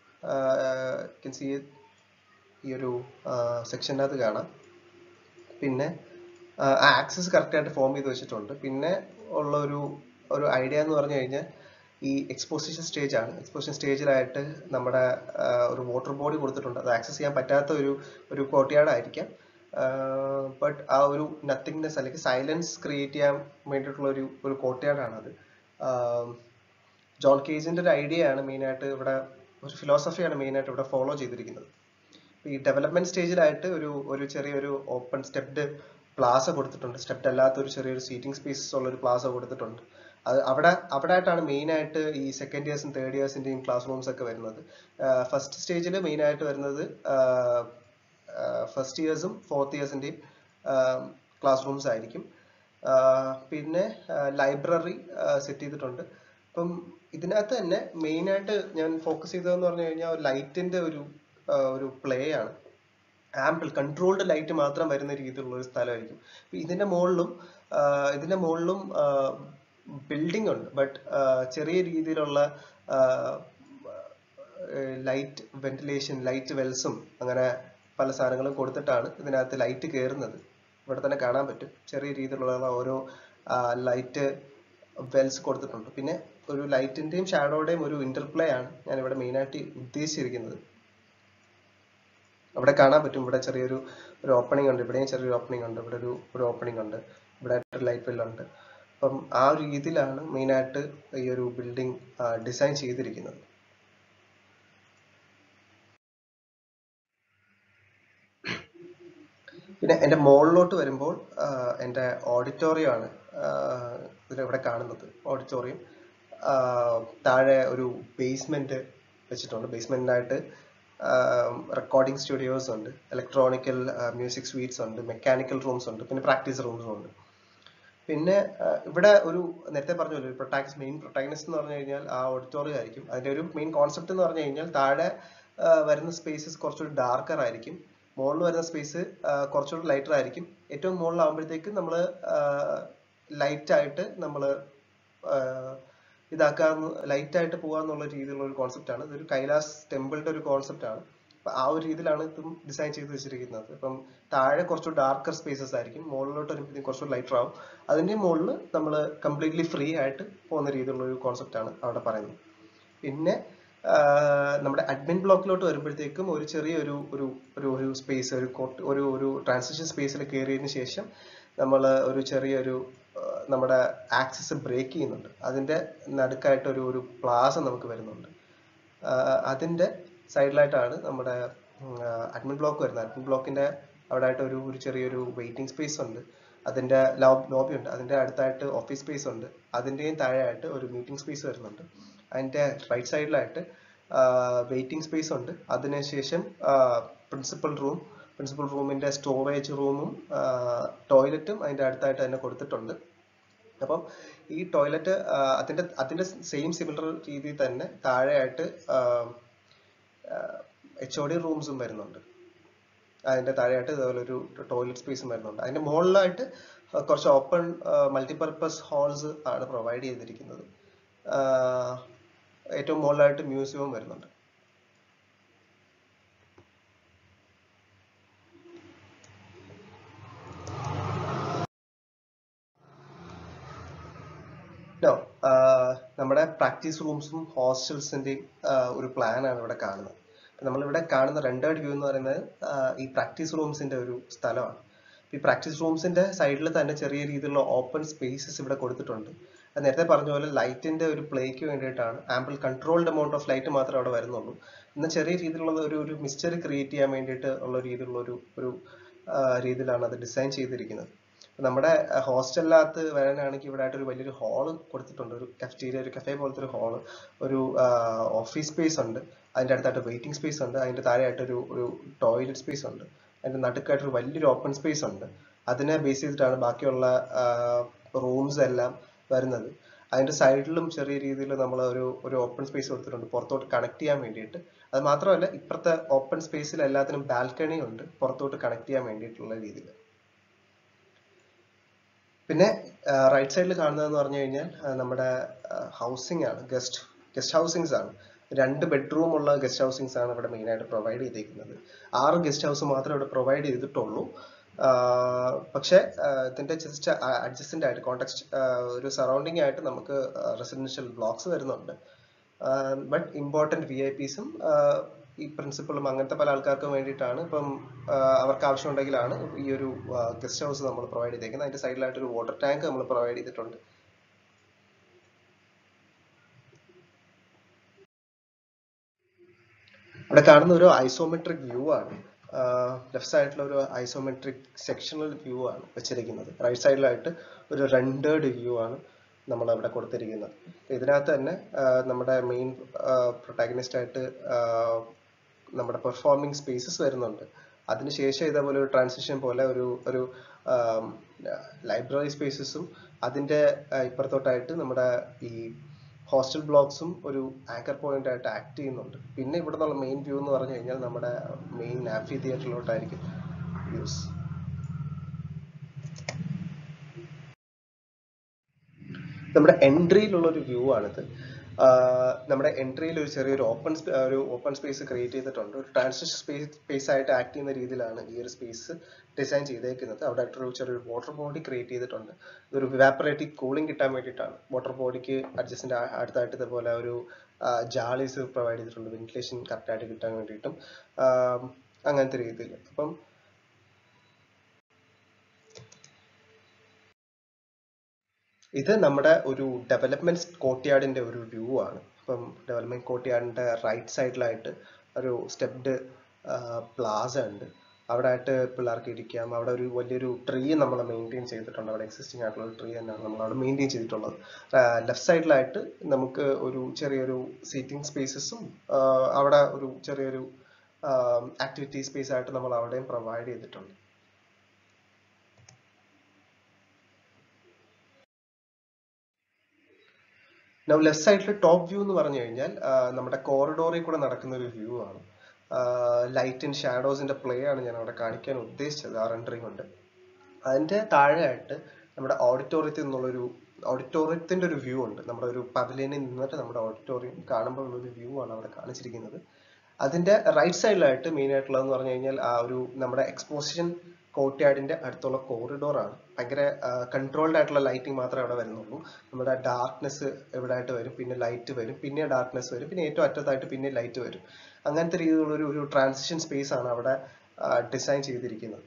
ഈ ഒരു സെക്ഷനകത്ത് കാണാം. പിന്നെ ആക്സസ് കറക്റ്റായിട്ട് ഫോം ചെയ്ത് വെച്ചിട്ടുണ്ട്. പിന്നെ ഉള്ള ഒരു ഐഡിയ എന്ന് പറഞ്ഞു കഴിഞ്ഞാൽ ഈ എക്സ്പോസിഷൻ സ്റ്റേജ് ആണ്. എക്സ്പോസിഷൻ സ്റ്റേജിലായിട്ട് നമ്മുടെ ഒരു വാട്ടർ ബോഡി കൊടുത്തിട്ടുണ്ട്. അത് ആക്സസ് ചെയ്യാൻ പറ്റാത്ത ഒരു കോർട്ട്യാർഡ് ആയിരിക്കാം. ബട്ട് ആ ഒരു നത്തിങ്നെസ് അല്ലെങ്കിൽ സൈലൻസ് ക്രിയേറ്റ് ചെയ്യാൻ വേണ്ടിയിട്ടുള്ള ഒരു കോർട്ട്യാർഡ് ആണത്. ജോൺ കേജിന്റെ ഒരു ഐഡിയ ആണ് മെയിനായിട്ട് ഇവിടെ, ഒരു ഫിലോസഫിയാണ് മെയിനായിട്ട് ഇവിടെ ഫോളോ ചെയ്തിരിക്കുന്നത്. ഈ ഡെവലപ്മെന്റ് സ്റ്റേജിലായിട്ട് ഒരു ചെറിയൊരു ഓപ്പൺ സ്റ്റെപ്ഡ് പ്ലാസ കൊടുത്തിട്ടുണ്ട്. സ്റ്റെപ്ഡ് അല്ലാത്ത ഒരു ചെറിയൊരു സീറ്റിംഗ് സ്പേസസ് ഉള്ള ഒരു പ്ലാസ കൊടുത്തിട്ടുണ്ട്. അത് അവിടെ ആയിട്ടാണ് മെയിൻ ആയിട്ട് ഈ സെക്കൻഡ് ഇയേഴ്സും തേർഡ് ഇയേഴ്സിന്റെയും ക്ലാസ് റൂംസ് ഒക്കെ വരുന്നത്. ഫസ്റ്റ് സ്റ്റേജിൽ മെയിൻ ആയിട്ട് വരുന്നത് ഫസ്റ്റ് ഇയേഴ്സും ഫോർത്ത് ഇയേഴ്സിന്റെയും ക്ലാസ് റൂംസ് ആയിരിക്കും. പിന്നെ ലൈബ്രറി സെറ്റ് ചെയ്തിട്ടുണ്ട്. അപ്പം ഇതിനകത്ത് തന്നെ മെയിൻ ആയിട്ട് ഞാൻ ഫോക്കസ് ചെയ്തതെന്ന് പറഞ്ഞു കഴിഞ്ഞാൽ ലൈറ്റിന്റെ ഒരു പ്ലേ ആണ്. ആംപിൾ കൺട്രോൾഡ് ലൈറ്റ് മാത്രം വരുന്ന രീതിയിലുള്ള ഒരു സ്ഥലമായിരിക്കും. ഇതിന്റെ മുകളിലും ബിൽഡിംഗ് ഉണ്ട്. ബട്ട് ചെറിയ രീതിയിലുള്ള ലൈറ്റ് വെന്റിലേഷൻ, ലൈറ്റ് വെൽസും അങ്ങനെ പല സാധനങ്ങളും കൊടുത്തിട്ടാണ് ഇതിനകത്ത് ലൈറ്റ് കയറുന്നത്. ഇവിടെ തന്നെ കാണാൻ പറ്റും ചെറിയ രീതിയിലുള്ള ഓരോ ലൈറ്റ് വെൽസ് കൊടുത്തിട്ടുണ്ട്. പിന്നെ ഒരു ലൈറ്റിന്റെയും ഷാഡോയുടെയും ഒരു ഇന്റർപ്ലേ ആണ് ഞാൻ ഇവിടെ മെയിനായിട്ട് ഉദ്ദേശിച്ചിരിക്കുന്നത്. അവിടെ കാണാൻ പറ്റും, ഇവിടെ ചെറിയൊരു ഓപ്പണിംഗ് ഉണ്ട്, ഇവിടെയും ചെറിയൊരു ഓപ്പണിംഗ് ഉണ്ട്, ഇവിടെ ഒരു ഓപ്പണിംഗ് ഉണ്ട്, ഇവിടെ ഒരു ലൈറ്റ് വെൽ ഉണ്ട്. അപ്പം ആ ഒരു രീതിയിലാണ് മെയിനായിട്ട് ഈ ഒരു ബിൽഡിംഗ് ഡിസൈൻ ചെയ്തിരിക്കുന്നത്. പിന്നെ എൻ്റെ മുകളിലോട്ട് വരുമ്പോൾ എൻ്റെ ഓഡിറ്റോറിയം ആണ് ഇവിടെ കാണുന്നത്. ഓഡിറ്റോറിയം താഴെ ഒരു ബേസ്മെന്റ് വെച്ചിട്ടുണ്ട്. ബേസ്മെന്റിനായിട്ട് റെക്കോർഡിംഗ് സ്റ്റുഡിയോസ് ഉണ്ട്, ഇലക്ട്രോണിക്കൽ മ്യൂസിക് സ്വീറ്റ്സ് ഉണ്ട്, മെക്കാനിക്കൽ റൂംസ് ഉണ്ട്, പിന്നെ പ്രാക്ടീസ് റൂംസും ഉണ്ട്. പിന്നെ ഇവിടെ നേരത്തെ പറഞ്ഞല്ലോ, മെയിൻ പ്രൊട്ടാഗണിസ്റ്റ് എന്ന് പറഞ്ഞു കഴിഞ്ഞാൽ ആ ഓഡിറ്റോറിയം ആയിരിക്കും. അതിന്റെ ഒരു മെയിൻ കോൺസെപ്റ്റ് എന്ന് പറഞ്ഞു കഴിഞ്ഞാൽ താഴെ വരുന്ന സ്പേസസ് കുറച്ചുകൂടി ഡാർക്കർ ആയിരിക്കും, മുകളിൽ വരുന്ന സ്പേസ് കുറച്ചുകൂടി ലൈറ്റർ ആയിരിക്കും. ഏറ്റവും മുകളിലാകുമ്പോഴത്തേക്കും നമ്മൾ ലൈറ്റ് ആയിട്ട് നമ്മൾ ലൈറ്റ് ആയിട്ട് പോകാന്നുള്ള രീതിയിലുള്ള ഒരു കോൺസെപ്റ്റ് ആണ്. ഇതൊരു കൈലാസ് ടെമ്പിളിന്റെ ഒരു കോൺസെപ്റ്റ് ആണ്. അപ്പൊ ആ ഒരു രീതിയിലാണ് ഇതും ഡിസൈൻ ചെയ്ത് വെച്ചിരിക്കുന്നത്. ഇപ്പം താഴെ കുറച്ച് ഡാർക്കർ സ്പേസസ് ആയിരിക്കും, മുകളിലോട്ട് വരുമ്പോഴത്തേക്കും കുറച്ച് ലൈറ്റർ ആവും. അതിന്റെ മുകളിൽ നമ്മൾ കംപ്ലീറ്റ്ലി ഫ്രീ ആയിട്ട് പോകുന്ന രീതിയിലുള്ള ഒരു കോൺസെപ്റ്റ് ആണ് അവിടെ പറയുന്നത്. പിന്നെ നമ്മുടെ അഡ്മിൻ ബ്ലോക്കിലോട്ട് വരുമ്പോഴത്തേക്കും ഒരു ചെറിയ ഒരു സ്പേസ്, ഒരു ട്രാൻസിഷൻ സ്പേസിൽ കയറിയതിന് ശേഷം നമ്മൾ ഒരു ചെറിയൊരു നമ്മുടെ ആക്സസ് ബ്രേക്ക് ചെയ്യുന്നുണ്ട്. അതിന്റെ നടുക്കായിട്ട് ഒരു പ്ലാസ നമുക്ക് വരുന്നുണ്ട്. അതിന്റെ സൈഡിലായിട്ടാണ് നമ്മുടെ അഡ്മിൻ ബ്ലോക്ക് വരുന്നത്. അഡ്മിൻ ബ്ലോക്കിന്റെ അവിടെ ആയിട്ട് ഒരു ചെറിയൊരു വെയിറ്റിംഗ് സ്പേസ് ഉണ്ട്, അതിന്റെ ലോബി ഉണ്ട്, അതിന്റെ അടുത്തായിട്ട് ഓഫീസ് സ്പേസ് ഉണ്ട്, അതിന്റെയും താഴെയായിട്ട് ഒരു മീറ്റിംഗ് സ്പേസ് വരുന്നുണ്ട്. അതിന്റെ റൈറ്റ് സൈഡിലായിട്ട് വെയിറ്റിംഗ് സ്പേസ് ഉണ്ട്. അതിനുശേഷം പ്രിൻസിപ്പൽ റൂമിന്റെ സ്റ്റോറേജ് റൂമും ടോയ്ലറ്റും അതിന്റെ അടുത്തായിട്ട് തന്നെ കൊടുത്തിട്ടുണ്ട്. അപ്പം ഈ ടോയ്ലറ്റ് അതിന്റെ സെയിം സിമിലർ രീതിയിൽ തന്നെ താഴെയായിട്ട് HOD റൂംസും വരുന്നുണ്ട്. അതിന്റെ താഴെയായിട്ട് ഇതുപോലെ ഒരു ടോയ്ലറ്റ് സ്പേസും വരുന്നുണ്ട്. അതിന്റെ മുകളിലായിട്ട് കുറച്ച് ഓപ്പൺ മൾട്ടിപർപ്പസ് ഹാൾസ് ആണ് പ്രൊവൈഡ് ചെയ്തിരിക്കുന്നത്. ഏറ്റവും മുകളിലായിട്ട് മ്യൂസിയവും വരുന്നുണ്ട്. നോ, നമ്മുടെ പ്രാക്ടീസ് റൂംസും ഹോസ്റ്റൽസിന്റെയും ഒരു പ്ലാനാണ് ഇവിടെ കാണുന്നത്. നമ്മളിവിടെ കാണുന്ന രണ്ടേർഡ് വ്യൂ എന്ന് പറയുന്നത് ഈ പ്രാക്ടീസ് റൂംസിന്റെ ഒരു സ്ഥലമാണ്. ഈ പ്രാക്ടീസ് റൂംസിന്റെ സൈഡിൽ തന്നെ ചെറിയ രീതിയിലുള്ള ഓപ്പൺ സ്പേസസ് ഇവിടെ കൊടുത്തിട്ടുണ്ട്. അത് നേരത്തെ പറഞ്ഞ പോലെ ലൈറ്റിന്റെ ഒരു പ്ലേക്ക് വേണ്ടിയിട്ടാണ്. Ample controlled amount of light മാത്രമേ അവിടെ വരുന്നുള്ളൂ. എന്നാൽ ചെറിയ രീതിയിലുള്ള ഒരു മിസ്റ്ററി ക്രിയേറ്റ് ചെയ്യാൻ വേണ്ടിയിട്ട് ഉള്ള രീതിയിലുള്ള ഒരു രീതിയിലാണ് അത് ഡിസൈൻ ചെയ്തിരിക്കുന്നത്. നമ്മുടെ ഹോസ്റ്റലിനകത്ത് വരാനാണെങ്കിൽ ഇവിടെ ആയിട്ട് ഒരു വലിയൊരു ഹാള് കൊടുത്തിട്ടുണ്ട്. ഒരു കഫറ്റീരിയ, ഒരു കഫേ പോലത്തെ ഒരു ഹാള്, ഒരു ഓഫീസ് സ്പേസ് ഉണ്ട്. അതിൻ്റെ അടുത്തായിട്ട് വെയിറ്റിംഗ് സ്പേസ് ഉണ്ട്. അതിൻ്റെ താഴെയായിട്ട് ഒരു ടോയ്ലറ്റ് സ്പേസ് ഉണ്ട്. അതിൻ്റെ നടുക്കായിട്ട് ഒരു വലിയൊരു ഓപ്പൺ സ്പേസ് ഉണ്ട്. അതിനെ ബേസ് ചെയ്തിട്ടാണ് ബാക്കിയുള്ള റൂംസ് എല്ലാം വരുന്നത്. അതിന്റെ സൈഡിലും ചെറിയ രീതിയിൽ നമ്മൾ ഒരു ഓപ്പൺ സ്പേസ് കൊടുത്തിട്ടുണ്ട് പുറത്തോട്ട് കണക്ട് ചെയ്യാൻ വേണ്ടിയിട്ട്. അത് മാത്രമല്ല, ഇപ്പുറത്തെ ഓപ്പൺ സ്പേസിൽ എല്ലാത്തിനും ബാൽക്കണി ഉണ്ട് പുറത്തോട്ട് കണക്ട് ചെയ്യാൻ വേണ്ടിയിട്ടുള്ള രീതിയിൽ. പിന്നെ റൈറ്റ് സൈഡിൽ കാണുന്നതെന്ന് പറഞ്ഞു കഴിഞ്ഞാൽ നമ്മുടെ ഹൗസിംഗ് ആണ്, ഗസ്റ്റ് ഹൗസിങ്സ് ആണ്. 2 ബെഡ്റൂം ഉള്ള ഗസ്റ്റ് ഹൗസിങ്സ് ആണ് ഇവിടെ മെയിൻ ആയിട്ട് പ്രൊവൈഡ് ചെയ്തിരിക്കുന്നത്. 6 ഗസ്റ്റ് ഹൗസ് മാത്രമേ ഇവിടെ പ്രൊവൈഡ് ചെയ്തിട്ടുള്ളൂ. പക്ഷെ ഇതിന്റെ ജസ്റ്റ് അഡ്ജസ്റ്റന്റ് ആയിട്ട് കോണ്ടെക്സ്റ്റ് ഒരു സറൗണ്ടിങ് ആയിട്ട് നമുക്ക് റെസിഡൻഷ്യൽ ബ്ലോക്സ് വരുന്നുണ്ട്. ബട്ട് ഇമ്പോർട്ടന്റ് VIPസും ഈ പ്രിൻസിപ്പളും അങ്ങനത്തെ പല ആൾക്കാർക്കും വേണ്ടിയിട്ടാണ്. ഇപ്പം അവർക്ക് ആവശ്യമുണ്ടെങ്കിലാണ് ഈ ഒരു ഗസ്റ്റ് ഹൗസ് നമ്മൾ പ്രൊവൈഡ് ചെയ്തേക്കുന്നത്. അതിന്റെ സൈഡിലായിട്ട് ഒരു വാട്ടർ ടാങ്ക് നമ്മൾ പ്രൊവൈഡ് ചെയ്തിട്ടുണ്ട്. ഇവിടെ കാണുന്ന ഒരു ഐസോമെട്രിക് വ്യൂ ആണ്. ലെഫ്റ്റ് സൈഡിലുള്ള ഒരു ഐസോമെട്രിക് സെക്ഷണൽ വ്യൂ ആണ് വെച്ചിരിക്കുന്നത്. റൈറ്റ് സൈഡിലായിട്ട് ഒരു റെൻഡേർഡ് വ്യൂ ആണ് നമ്മൾ അവിടെ കൊടുത്തിരിക്കുന്നത്. ഇതിനകത്ത് തന്നെ നമ്മുടെ മെയിൻ പ്രൊട്ടാഗണിസ്റ്റ് ആയിട്ട് നമ്മുടെ പെർഫോമിംഗ് സ്പേസസ് വരുന്നുണ്ട്. അതിനുശേഷം ഇതേപോലെ ഒരു ട്രാൻസിഷൻ പോലെ ഒരു ലൈബ്രറി സ്പേസസും അതിന്റെ ഇപ്പുറത്തോട്ടായിട്ട് നമ്മുടെ ഈ ഹോസ്റ്റൽ ബ്ലോക്സും ഒരു ആങ്കർ പോയിന്റ് ആയിട്ട് ആക്ട് ചെയ്യുന്നുണ്ട്. പിന്നെ ഇവിടെ നിന്നുള്ള മെയിൻ വ്യൂ എന്ന് പറഞ്ഞു കഴിഞ്ഞാൽ നമ്മുടെ മെയിൻ ആംഫി തിയേറ്ററിലോട്ടായിരിക്കും വ്യൂസ്. നമ്മുടെ എൻട്രിയിലുള്ള ഒരു വ്യൂ ആണിത്. നമ്മുടെ എൻട്രിയിൽ ഒരു ചെറിയൊരു ഓപ്പൺ സ്പേസ് ക്രിയേറ്റ് ചെയ്തിട്ടുണ്ട്. ഒരു ട്രാൻസിഷൻ സ്പേസ് ആയിട്ട് ആക്ട് ചെയ്യുന്ന രീതിയിലാണ് ഈ ഒരു സ്പേസ് ഡിസൈൻ ചെയ്തേക്കുന്നത്. അവിടെ ആയിട്ടൊരു ചെറിയൊരു വാട്ടർ ബോഡി ക്രിയേറ്റ് ചെയ്തിട്ടുണ്ട്. ഇതൊരു ഇവാപ്പറേറ്റീവ് കൂളിംഗ് കിട്ടാൻ വേണ്ടിയിട്ടാണ്. വാട്ടർ ബോഡിക്ക് അഡ്ജസ്റ്റന്റ് അടുത്തായിട്ട് ഇതുപോലെ ഒരു ജാളീസ് പ്രൊവൈഡ് ചെയ്തിട്ടുണ്ട്, വെന്റിലേഷൻ കറക്റ്റ് ആയിട്ട് കിട്ടാൻ വേണ്ടിയിട്ടും അങ്ങനത്തെ രീതിയിൽ. അപ്പം ഇത് നമ്മുടെ ഒരു ഡെവലപ്മെന്റ് കോർട്ട്യാർഡിന്റെ ഒരു വ്യൂ ആണ്. അപ്പം ഡെവലപ്മെന്റ് കോർട്ട്യാർഡിന്റെ റൈറ്റ് സൈഡിലായിട്ട് ഒരു സ്റ്റെപ്ഡ് പ്ലാസ ഉണ്ട്. അവിടെ ആയിട്ട് പിള്ളേർക്ക് ഇരിക്കാം. അവിടെ ഒരു വലിയൊരു ട്രീ നമ്മൾ മെയിൻറ്റെയിൻ ചെയ്തിട്ടുണ്ട്. അവിടെ എക്സിസ്റ്റിംഗ് ആയിട്ടുള്ള ഒരു ട്രീ തന്നെയാണ് നമ്മൾ അവിടെ മെയിൻറ്റെയിൻ ചെയ്തിട്ടുള്ളത്. ലെഫ്റ്റ് സൈഡിലായിട്ട് നമുക്ക് ഒരു ചെറിയൊരു സീറ്റിംഗ് സ്പേസസും അവിടെ ഒരു ചെറിയൊരു ആക്ടിവിറ്റി സ്പേസ് ആയിട്ട് നമ്മൾ അവിടെയും പ്രൊവൈഡ് ചെയ്തിട്ടുണ്ട്. ലെഫ്റ്റ് സൈഡിൽ ടോപ്പ് വ്യൂ എന്ന് പറഞ്ഞു കഴിഞ്ഞാൽ നമ്മുടെ കോറിഡോറിൽ കൂടെ നടക്കുന്ന ഒരു വ്യൂ ആണ്. ലൈറ്റ് ആൻഡ് ഷാഡോസിന്റെ പ്ലേ ആണ് ഞാൻ അവിടെ കാണിക്കാൻ ഉദ്ദേശിച്ചത് ആ റെൻഡറിങ് കൊണ്ട്. അതിന്റെ താഴെയായിട്ട് നമ്മുടെ ഓഡിറ്റോറിയത്തിന്റെ ഒരു വ്യൂ ഉണ്ട്. നമ്മുടെ ഒരു പവലിയനിൽ നിന്നിട്ട് നമ്മുടെ ഓഡിറ്റോറിയം കാണുമ്പോൾ ഉള്ളൊരു വ്യൂ ആണ് അവിടെ കാണിച്ചിരിക്കുന്നത്. അതിന്റെ റൈറ്റ് സൈഡിലായിട്ട് മെയിൻ ആയിട്ടുള്ളതെന്ന് പറഞ്ഞു കഴിഞ്ഞാൽ ആ ഒരു നമ്മുടെ എക്സ്പോസിഷൻ കോർട്ട്യാർഡിന്റെ അടുത്തുള്ള കോറിഡോർ ആണ്. ഭയങ്കര കൺട്രോൾഡ് ആയിട്ടുള്ള ലൈറ്റിംഗ് മാത്രമേ അവിടെ വരുന്നുള്ളൂ. നമ്മുടെ ഡാർക്ക്നെസ് എവിടെ ആയിട്ട് വരും, പിന്നെ ലൈറ്റ് വരും, പിന്നെ ഡാർക്ക്നെസ് വരും, പിന്നെ ഏറ്റവും അറ്റത്തായിട്ട് പിന്നെ ലൈറ്റ് വരും. അങ്ങനത്തെ രീതിയിലുള്ള ഒരു ട്രാൻസിഷൻ സ്പേസ് ആണ് അവിടെ ഡിസൈൻ ചെയ്തിരിക്കുന്നത്.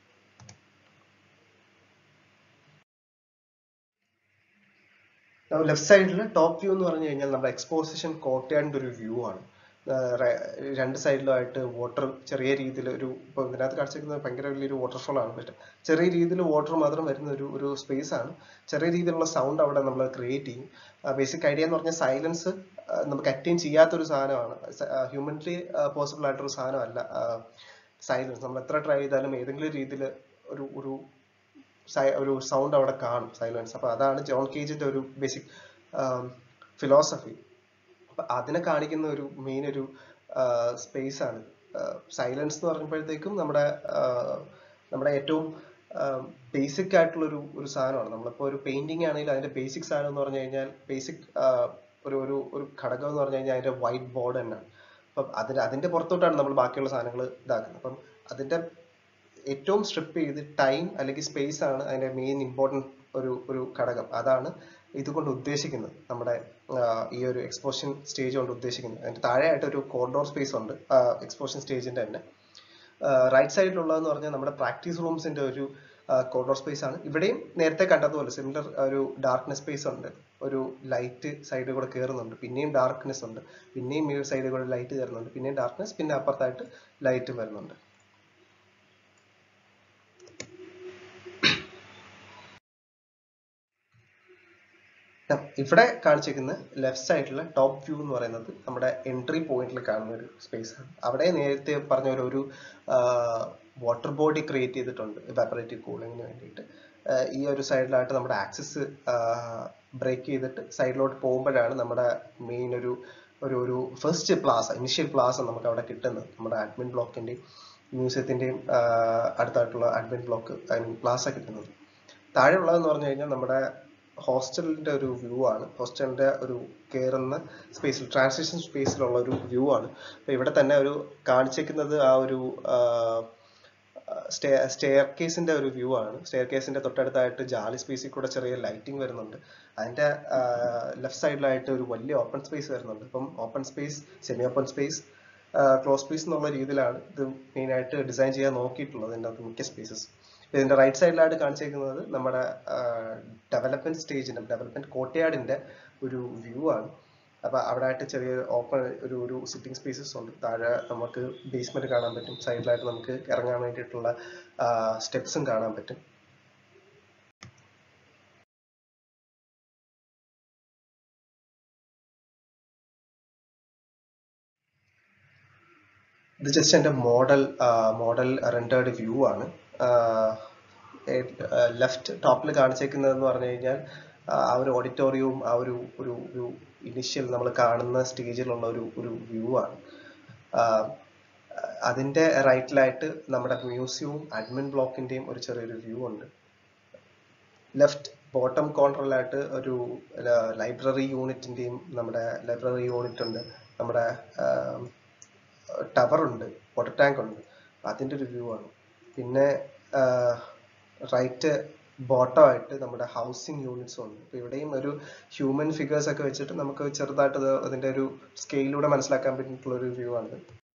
ലെഫ്റ്റ് സൈഡിൽ ടോപ്പ് വ്യൂ എന്ന് പറഞ്ഞു കഴിഞ്ഞാൽ നമ്മുടെ എക്സ്പോസിഷൻ കോർട്ട്യാർഡിന്റെ ഒരു വ്യൂ ആണ്. രണ്ട് സൈഡിലുമായിട്ട് വാട്ടർ ചെറിയ രീതിയിൽ ഇപ്പൊ ഇതിനകത്ത് കാണിച്ചിരിക്കുന്നത് ഭയങ്കര വലിയൊരു വാട്ടർഫോൾ ആണ്. പക്ഷെ ചെറിയ രീതിയിൽ വാട്ടർ മാത്രം വരുന്ന ഒരു സ്പേസ് ആണ്. ചെറിയ രീതിയിലുള്ള സൗണ്ട് അവിടെ നമ്മൾ ക്രിയേറ്റ് ചെയ്യും. ബേസിക് ഐഡിയ എന്ന് പറഞ്ഞാൽ സൈലൻസ് നമുക്ക് അറ്റൈൻ ചെയ്യാത്തൊരു സാധനമാണ്. ഹ്യൂമൻലി പോസിബിൾ ആയിട്ടൊരു സാധനമല്ല സൈലൻസ്. നമ്മൾ എത്ര ട്രൈ ചെയ്താലും ഏതെങ്കിലും രീതിയിൽ ഒരു ഒരു സൗണ്ട് അവിടെ കാണും, സൈലൻസ്. അപ്പൊ അതാണ് ജോൺ കേജിന്റെ ഒരു ബേസിക് ഫിലോസഫി. അപ്പൊ അതിനെ കാണിക്കുന്ന ഒരു മെയിൻ ഒരു സ്പേസ് ആണ്. സൈലൻസ് എന്ന് പറയുമ്പോഴത്തേക്കും നമ്മുടെ ഏറ്റവും ബേസിക് ആയിട്ടുള്ള ഒരു സാധനമാണ്. നമ്മളിപ്പോ ഒരു പെയിന്റിംഗ് ആണെങ്കിൽ അതിന്റെ ബേസിക് സാധനം എന്ന് പറഞ്ഞു കഴിഞ്ഞാൽ ബേസിക് ഒരു ഘടകം എന്ന് പറഞ്ഞു കഴിഞ്ഞാൽ അതിന്റെ വൈറ്റ് ബോർഡ് തന്നെയാണ്. അപ്പം അതിന്റെ പുറത്തോട്ടാണ് നമ്മൾ ബാക്കിയുള്ള സാധനങ്ങൾ ഇതാക്കുന്നത്. അപ്പം അതിന്റെ ഏറ്റവും സ്ട്രിപ്പ് ചെയ്ത് ടൈം അല്ലെങ്കിൽ സ്പേസ് ആണ് അതിന്റെ മെയിൻ ഇമ്പോർട്ടൻറ്റ് ഒരു ഘടകം. അതാണ് ഇതുകൊണ്ട് ഉദ്ദേശിക്കുന്നത്, നമ്മുടെ ഈ ഒരു എക്സ്പോഷൻ സ്റ്റേജ് കൊണ്ട് ഉദ്ദേശിക്കുന്നത്. അതിന്റെ താഴെയായിട്ട് ഒരു കോറിഡോർ സ്പേസ് ഉണ്ട് എക്സ്പോഷൻ സ്റ്റേജിന്റെ തന്നെ. റൈറ്റ് സൈഡിലുള്ളതെന്ന് പറഞ്ഞാൽ നമ്മുടെ പ്രാക്ടീസ് റൂംസിന്റെ ഒരു കോറിഡോർ സ്പേസ് ആണ്. ഇവിടെയും നേരത്തെ കണ്ടതുപോലെ സിമിലർ ഒരു ഡാർക്ക്നെസ് സ്പേസ് ഉണ്ട്, ഒരു ലൈറ്റ് സൈഡിൽ കൂടെ കയറുന്നുണ്ട്, പിന്നെയും ഡാർക്ക്നെസ് ഉണ്ട്, പിന്നെയും ഈ സൈഡിൽ കൂടെ ലൈറ്റ് കയറുന്നുണ്ട്, പിന്നെയും ഡാർക്ക്നെസ്, പിന്നെ അപ്പുറത്തായിട്ട് ലൈറ്റും വരുന്നുണ്ട്. ഇവിടെ കാണിച്ചിരിക്കുന്ന ലെഫ്റ്റ് സൈഡിലെ ടോപ്പ് വ്യൂ എന്ന് പറയുന്നത് നമ്മുടെ എൻട്രി പോയിന്റിൽ കാണുന്ന ഒരു സ്പേസ് ആണ്. അവിടെ നേരത്തെ പറഞ്ഞ ഒരു വാട്ടർ ബോഡി ക്രിയേറ്റ് ചെയ്തിട്ടുണ്ട് ഇവാപറേറ്റീവ് കൂളിങ്ങിന് വേണ്ടിയിട്ട്. ഈ ഒരു സൈഡിലായിട്ട് നമ്മുടെ ആക്സസ് ബ്രേക്ക് ചെയ്തിട്ട് സൈഡിലോട്ട് പോകുമ്പോഴാണ് നമ്മുടെ മെയിൻ ഒരു ഒരു ഒരു ഫസ്റ്റ് പ്ലാസ, ഇനിഷ്യൽ പ്ലാസ നമുക്ക് അവിടെ കിട്ടുന്നത്. നമ്മുടെ അഡ്മിൻ ബ്ലോക്കിന്റെയും മ്യൂസിയത്തിന്റെയും അടുത്തായിട്ടുള്ള admin block I mean plaza കിട്ടുന്നത്. താഴെയുള്ളതെന്ന് പറഞ്ഞു കഴിഞ്ഞാൽ നമ്മുടെ ഹോസ്റ്റലിന്റെ ഒരു വ്യൂ ആണ്. ഹോസ്റ്റലിന്റെ ഒരു കയറുന്ന സ്പേസിൽ, ട്രാൻസിഷൻ സ്പേസിലുള്ള ഒരു വ്യൂ ആണ്. അപ്പൊ ഇവിടെ തന്നെ ഒരു കാണിച്ചിരിക്കുന്നത് ആ ഒരു സ്റ്റെയർ കേസിന്റെ ഒരു വ്യൂ ആണ്. സ്റ്റെയർ കേസിന്റെ തൊട്ടടുത്തായിട്ട് ജാലി സ്പേസിൽ കൂടെ ചെറിയ ലൈറ്റിംഗ് വരുന്നുണ്ട്. അതിന്റെ ലെഫ്റ്റ് സൈഡിലായിട്ട് ഒരു വലിയ ഓപ്പൺ സ്പേസ് വരുന്നുണ്ട്. അപ്പം open space, semi open space, close space എന്നുള്ള രീതിയിലാണ് ഇത് മെയിൻ ആയിട്ട് ഡിസൈൻ ചെയ്യാൻ നോക്കിയിട്ടുള്ളത് ഇതിൻ്റെ അകത്ത് മിക്ക സ്പേസസ്. ഇതിന്റെ റൈറ്റ് സൈഡിലായിട്ട് കാണിച്ചിരിക്കുന്നത് നമ്മുടെ ഡെവലപ്മെന്റ് സ്റ്റേജിന്റെ, ഡെവലപ്മെന്റ് കോർട്ട്യാർഡിന്റെ ഒരു വ്യൂ ആണ്. അപ്പൊ അവിടെ ആയിട്ട് ചെറിയ ഓപ്പൺ ഒരു സിറ്റിംഗ് സ്പേസസ് ഉണ്ട്. താഴെ നമുക്ക് ബേസ്മെന്റ് കാണാൻ പറ്റും, സൈഡിലായിട്ട് നമുക്ക് ഇറങ്ങാൻ വേണ്ടിയിട്ടുള്ള സ്റ്റെപ്സും കാണാൻ പറ്റും. ഇത് ജസ്റ്റ് എൻ്റെ മോഡൽ റെൻഡേർഡ് വ്യൂ ആണ്. ലെഫ്റ്റ് ടോപ്പിൽ കാണിച്ചേക്കുന്നതെന്ന് പറഞ്ഞു കഴിഞ്ഞാൽ ആ ഒരു ഓഡിറ്റോറിയവും ആ ഒരു ഒരു ഒരു ഇനിഷ്യൽ നമ്മൾ കാണുന്ന സ്റ്റേജിലുള്ള ഒരു വ്യൂ ആണ്. അതിന്റെ റൈറ്റിലായിട്ട് നമ്മുടെ മ്യൂസിയവും അഡ്മിൻ ബ്ലോക്കിന്റെയും ഒരു ചെറിയൊരു വ്യൂ ഉണ്ട്. ലെഫ്റ്റ് ബോട്ടം കോർണറിലായിട്ട് ഒരു ലൈബ്രറി യൂണിറ്റിന്റെയും, നമ്മുടെ ലൈബ്രറി യൂണിറ്റ് ഉണ്ട്, നമ്മുടെ ടവർ ഉണ്ട്, വാട്ടർ ടാങ്ക് ഉണ്ട്, അതിന്റെ ഒരു വ്യൂ ആണ്. പിന്നെ റൈറ്റ് ബോട്ടം ആയിട്ട് നമ്മുടെ ഹൗസിംഗ് യൂണിറ്റ്സ് ഉണ്ട്. അപ്പൊ ഇവിടെയും ഒരു ഹ്യൂമൻ ഫിഗേഴ്സ് ഒക്കെ വെച്ചിട്ട് നമുക്ക് ചെറുതായിട്ട് അതിന്റെ ഒരു സ്കെയിലൂടെ മനസ്സിലാക്കാൻ പറ്റിയിട്ടുള്ള ഒരു വ്യൂ ആണ്.